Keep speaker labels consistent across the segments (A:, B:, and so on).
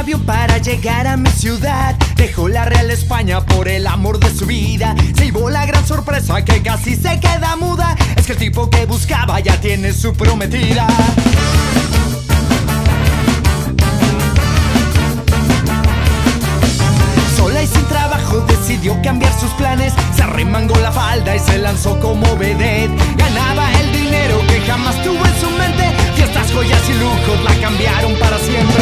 A: avión para llegar a mi ciudad. Dejó la Real España por el amor de su vida. Se llevó la gran sorpresa que casi se queda muda. Es que el tipo que buscaba ya tiene su prometida. Sola y sin trabajo decidió cambiar sus planes. Se arremangó la falda y se lanzó como vedette. Ganaba el dinero que jamás tuvo en su mente. Fiestas, joyas y lujos la cambiaron para siempre.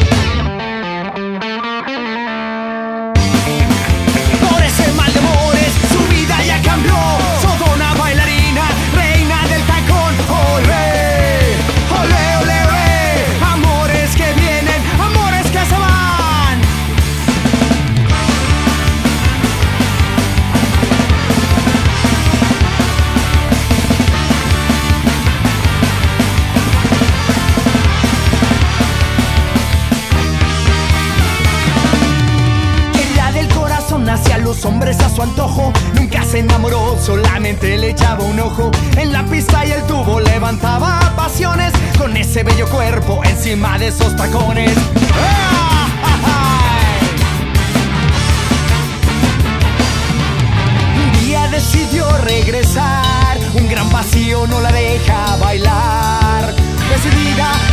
A: Por ese mal de amores su vida ya cambió. Sodona bailarina, reina del tacón. Olé, olé, olé, olé. Amores que vienen, amores que se van. Hacia los hombres a su antojo, nunca se enamoró, solamente le echaba un ojo. En la pista y el tubo levantaba pasiones, con ese bello cuerpo encima de esos tacones. Un día decidió regresar, un gran vacío no la deja bailar. Decidida